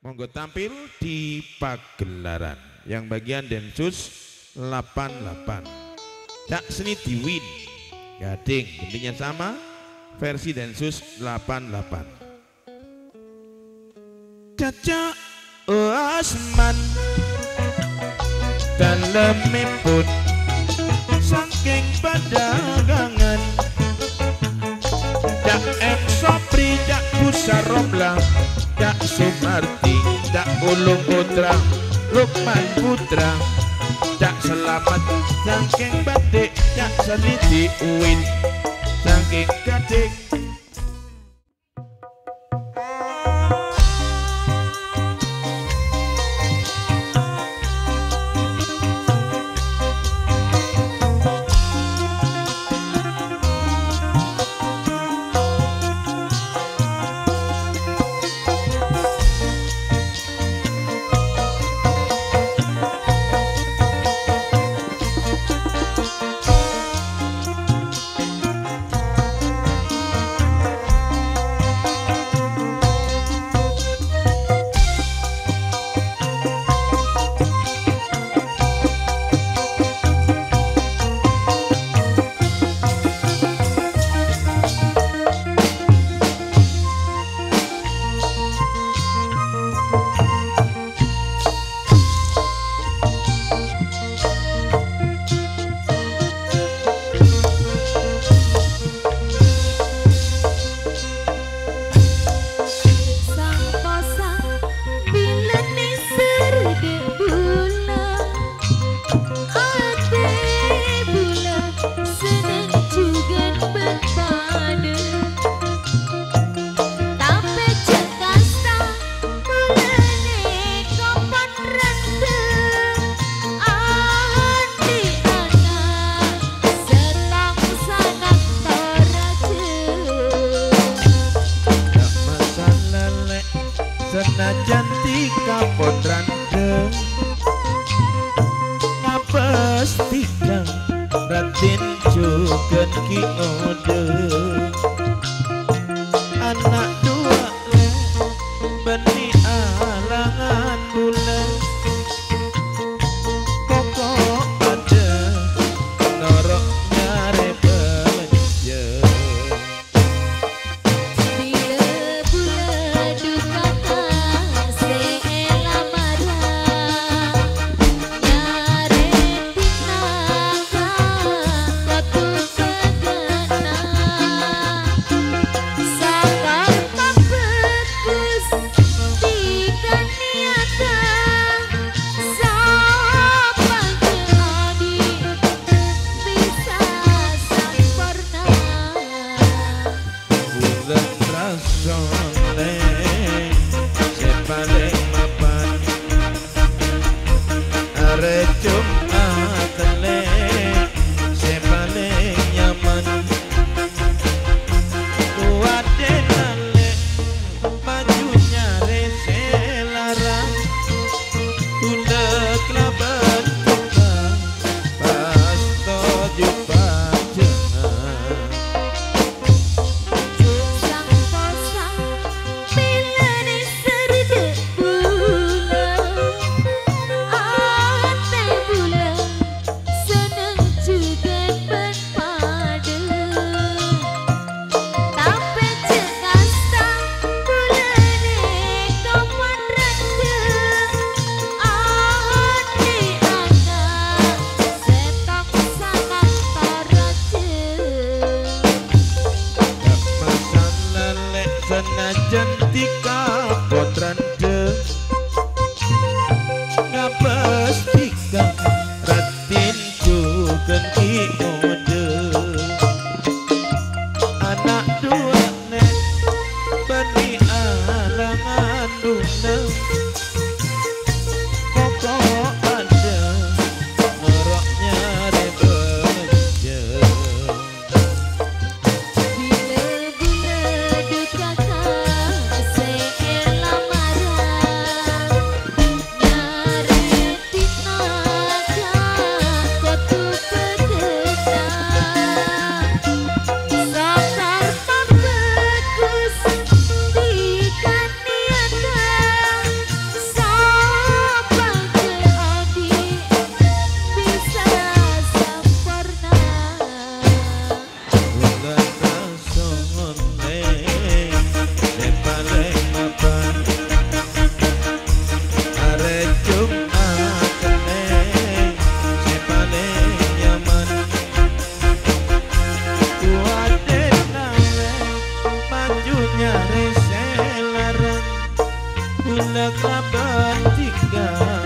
Monggo tampil di pagelaran yang bagian Densus 88. Cak Seni Diwin Gading intinya sama versi Densus 88. Caca Asman dalam miput saking perdagangan Cak M Sopri Cak Pusar Romlah Cak Sumarti Cak Ulung Putra Lukman Putra Cak Selamat saking Batik Cak Seni Uin saking Gading. Senajan tika potran deng ngapes tikang ratin jugen ki ode anak dua le beni alangan bulan pokok ada norok nyare beje. Senajan tika potran deng ngapes tika ratin jugen ki ode anak dua nek beni alangan duneng pokok ada noroknya beje. Ula kapan tinggal